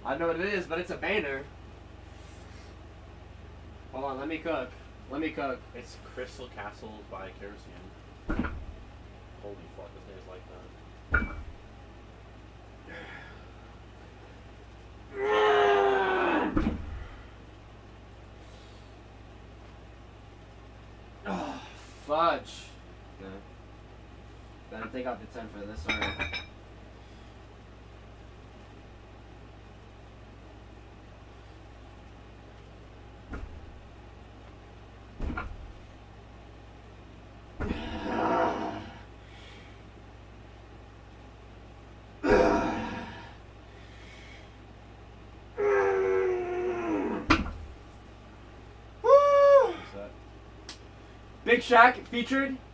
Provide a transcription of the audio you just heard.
I know what it is, but it's a banner. Hold on, let me cook. Let me cook. It's Crystal Castles by Kerosene. Holy fuck, this thing is like that. Oh, fudge. No. Gotta take out the 10 for this one. Big Shaq featured